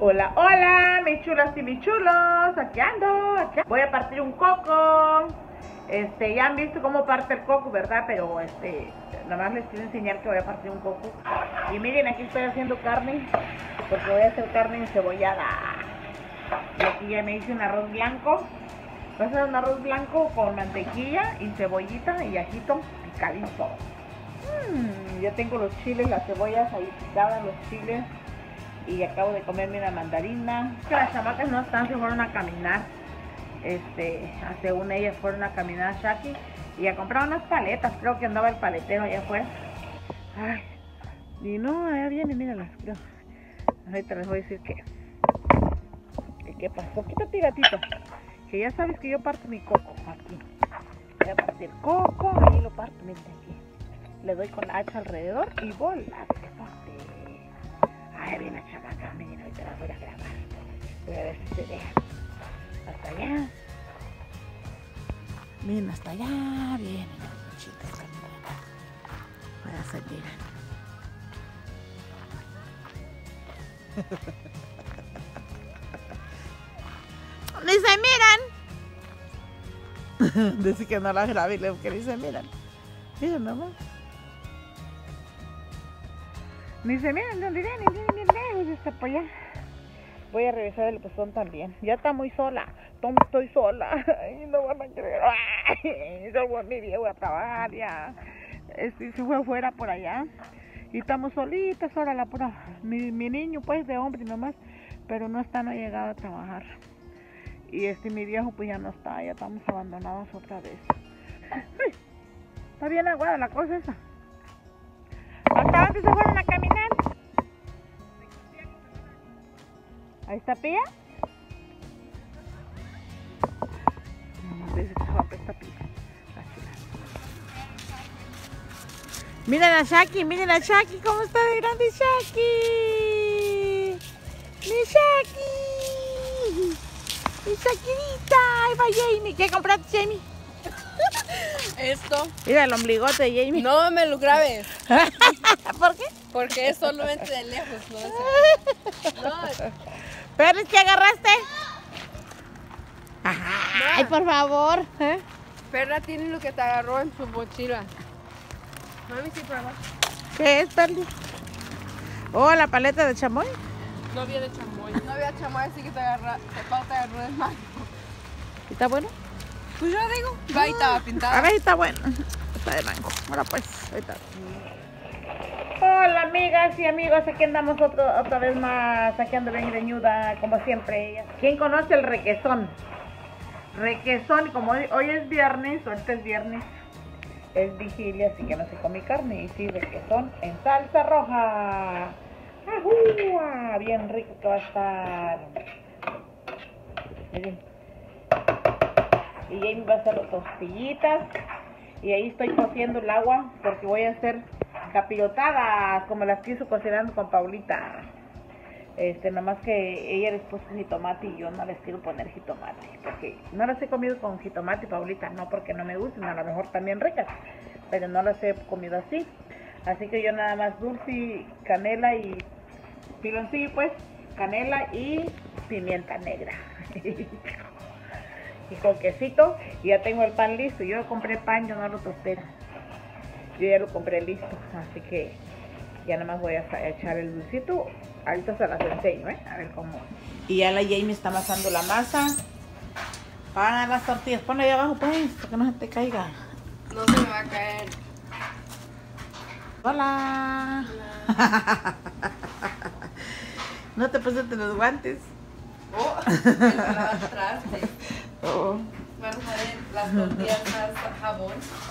Hola, hola, mis chulas y mis chulos, aquí ando, voy a partir un coco. Ya han visto cómo parte el coco, ¿verdad? Pero nada más les quiero enseñar que voy a partir un coco. Y miren, aquí estoy haciendo carne, porque voy a hacer carne encebollada. Y aquí ya me hice un arroz blanco. Voy a hacer un arroz blanco con mantequilla y cebollita y ajito picadito. Ya tengo los chiles, las cebollas ahí picadas, los chiles. Y acabo de comerme una mandarina. Que las chamacas no están, se fueron a caminar. Según ellas fueron a caminar a Shaki y a comprar unas paletas. Creo que andaba el paletero allá afuera. Ay, y no, allá viene, míralas, creo. Ahorita les voy a decir qué pasó. Quítate, gatito. Que ya sabes que yo parto mi coco aquí. Voy a partir coco, ahí lo parto, miren aquí. Le doy con hacha alrededor y bolas. Ay, viene la chamaca, miren, ahorita la voy a grabar. Voy a ver si se deja. Hasta allá. Miren, hasta allá vienen las muchitas caminando. Voy a salir. ¡Ni se miran! Dice que no las grabé y le digo que ni se miran. Miren nomás. Ni se miran, no diré, ni lejos está por allá. Voy a revisar el pezón también. Ya está muy sola. Estoy sola. Ay, no van a creer. Ay, yo voy a mi viejo a trabajar ya. Se fue afuera por allá. Y estamos solitas ahora la pura. Mi niño pues de hombre nomás. Pero no está, no ha llegado a trabajar. Y mi viejo pues ya no está. Ya estamos abandonados otra vez. Ay, está bien aguada la cosa esa. ¿Hasta dónde se fueron a caminar? ¿Ahí está Pía? Dice que se va a prestar Pía. Miren a Shaki, ¿cómo está de grande Shaki? ¡Mi Shaki! ¡Mi Shakirita! ¡Ahí va Jamie! ¿Qué compraste, Jamie? Esto. Mira el ombligote de Jamie. No me lo grabes. ¿Por qué? Porque es solamente de lejos, ¿no? ¿Pero qué agarraste? Ay, por favor. Perla tiene lo que te agarró en su mochila. Mami, sí, prueba. ¿Qué es, Perli? Oh, la paleta de chamoy. No había de chamoy. No había chamoy, así que te agarró de mango. ¿Y está bueno? Pues yo digo. Ahí estaba pintada. A ver, está bueno. Está de mango. Ahora pues, ahí está. Hola amigas y amigos, aquí andamos otra vez más, aquí ando bien greñuda, como siempre. ¿Quién conoce el requesón? Requesón, como hoy es viernes, ahorita es viernes, es vigilia, así que no se come carne. Y sí, requesón en salsa roja. ¡Ajúa! Bien rico que va a estar. Miren. Y Jamie va a hacer las tostillitas. Y ahí estoy cociendo el agua porque voy a hacer capirotadas como las que hizo cocinando con Paulita. Nada más que ella les puso jitomate y yo no les quiero poner jitomate porque no las he comido con jitomate, Paulita, no porque no me gusten, a lo mejor también ricas, pero no las he comido así. Así que yo nada más dulce, canela y piloncillo, pues, canela y pimienta negra. Y con quesito, y ya tengo el pan listo. Yo compré pan, yo no lo tosté. Yo ya lo compré listo, así que ya nada más voy a echar el dulcito. Ahorita se las enseño, a ver cómo. Y ya la Jamie está amasando la masa para las tortillas. Ponle ahí abajo, pues, para que no se te caiga. No se me va a caer. Hola. Hola. No te pusiste los guantes. Oh, me lavaste. Oh. Vamos a ver las tortillas más jabón.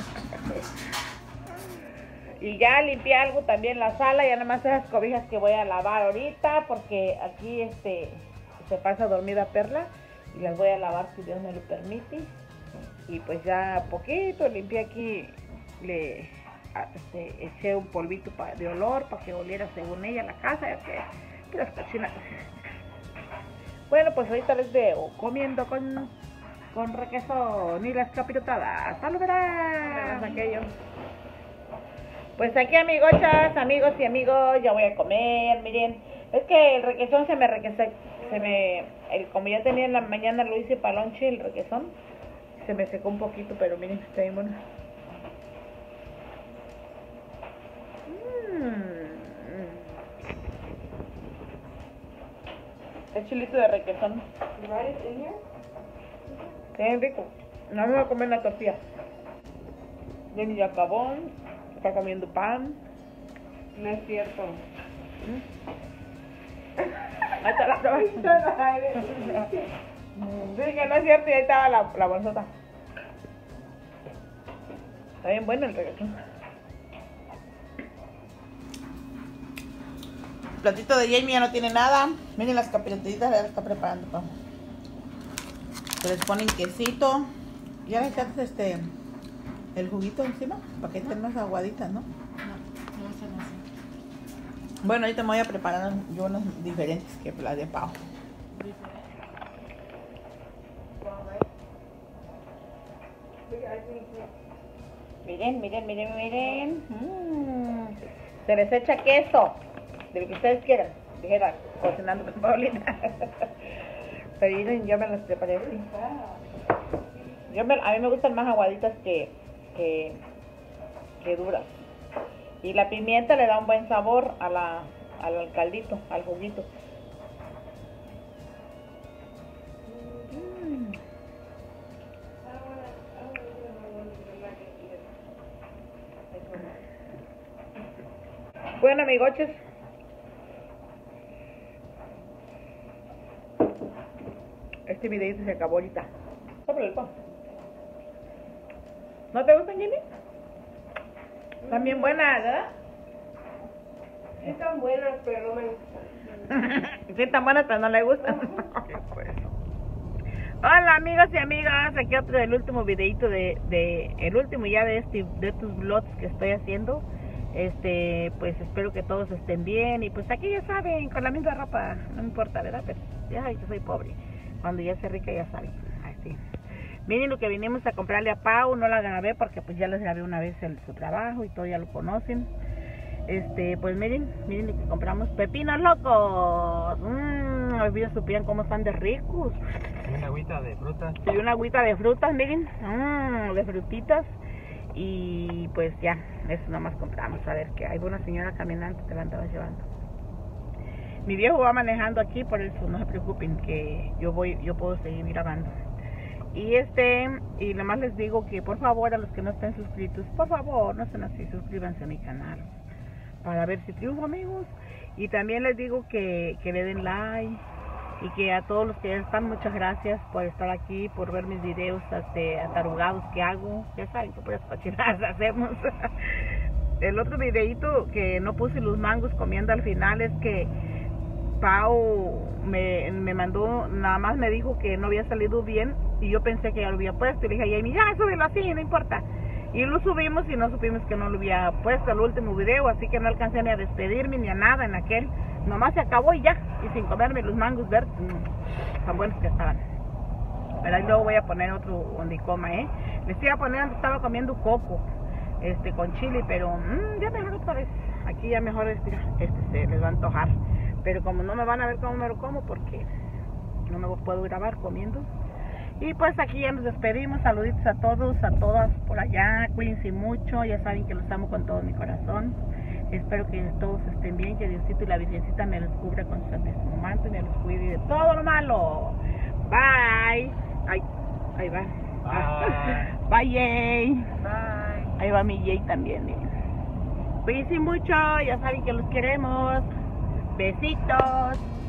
Y ya limpié algo también la sala, ya nada más esas cobijas que voy a lavar ahorita, porque aquí se pasa dormida Perla y las voy a lavar si Dios me lo permite. Y pues ya poquito limpié aquí, le eché un polvito de olor para que oliera según ella la casa, que las cochinas. Bueno, pues ahorita les veo comiendo con requesón y las capirotadas. ¡Saludarás! Aquello. Pues aquí amigochas, amigos y amigos, ya voy a comer, miren. Es que el requesón como ya tenía en la mañana, lo hice para lonche, el requesón, se me secó un poquito, pero miren, está bien bueno. El chilito de requesón. Bien rico. No me voy a comer la tortilla. Jenny ya acabó. Está comiendo pan. No es cierto. Ahí está la sí, que no es cierto, y ahí estaba la bolsota. Está bien bueno el requesón. El platito de Jamie ya no tiene nada. Miren las capiletitas, ya la está preparando. Pa. Se les ponen quesito. Ya le echaste el juguito encima para que estén más aguaditas, ¿no? No son así. Bueno, ahorita me voy a preparar yo unas diferentes que las de Pau. Miren, miren, miren, miren. Se les echa queso, de lo que ustedes quieran. Dijera, cocinando con Paulina. Pero miren, yo me las preparé así. A mí me gustan más aguaditas que duras. Y la pimienta le da un buen sabor al caldito, al juguito. Bueno, amigoches, este videito se acabó ahorita. Sobre el pan. ¿No te gustan, Jimmy? Están bien buenas, ¿verdad? Sí están buenas, pero no me gustan. Sí están buenas, pero no le gustan. Hola amigos y amigas, aquí otro del último videito el último ya de estos vlogs que estoy haciendo. Pues espero que todos estén bien y pues aquí ya saben, con la misma ropa, no me importa, ¿verdad? Pero ya saben que soy pobre. Cuando ya sea rica ya saben, así. Miren lo que vinimos a comprarle a Pau, no la grabé porque pues ya les grabé una vez su trabajo y todo ya lo conocen. Pues miren lo que compramos, pepinos locos. Olvido supieran cómo están de ricos. Y una agüita de frutas. Y una agüita de frutas, miren, de frutitas. Y pues ya, eso nomás compramos. A ver, que hay una señora caminante que la andaba llevando. Mi viejo va manejando aquí, por eso no se preocupen que yo puedo seguir grabando. Y nomás les digo que por favor a los que no estén suscritos, por favor, no sean así, suscríbanse a mi canal para ver si triunfo, amigos. Y también les digo que le den like y que a todos los que ya están, muchas gracias por estar aquí, por ver mis videos atarugados que hago. Ya saben que puras cochinadas hacemos. El otro videito que no puse los mangos comiendo al final es que Pau me mandó, nada más me dijo que no había salido bien y yo pensé que ya lo había puesto y le dije a Jamie, ya súbelo así, no importa. Y lo subimos y no supimos que no lo había puesto el último video, así que no alcancé ni a despedirme ni a nada en aquel. Nomás se acabó y ya, y sin comerme los mangos verdes, tan buenos que estaban. Pero ahí luego voy a poner otro donde coma, Les iba a poner donde estaba comiendo coco, con chile, pero ya mejor otra vez. Aquí ya mejor se les va a antojar. Pero como no me van a ver cómo me lo como, porque no me puedo grabar comiendo. Y pues aquí ya nos despedimos. Saluditos a todos, a todas por allá. Cuídense mucho, ya saben que los amo con todo mi corazón. Espero que todos estén bien, que Diosito y la Virgencita me los cubra con su santísimo manto y me los cuide de todo lo malo. Bye. Ay, ahí va. Bye. Bye, Jay. Bye. Ahí va mi Jay también. Cuídense mucho, ya saben que los queremos. Besitos.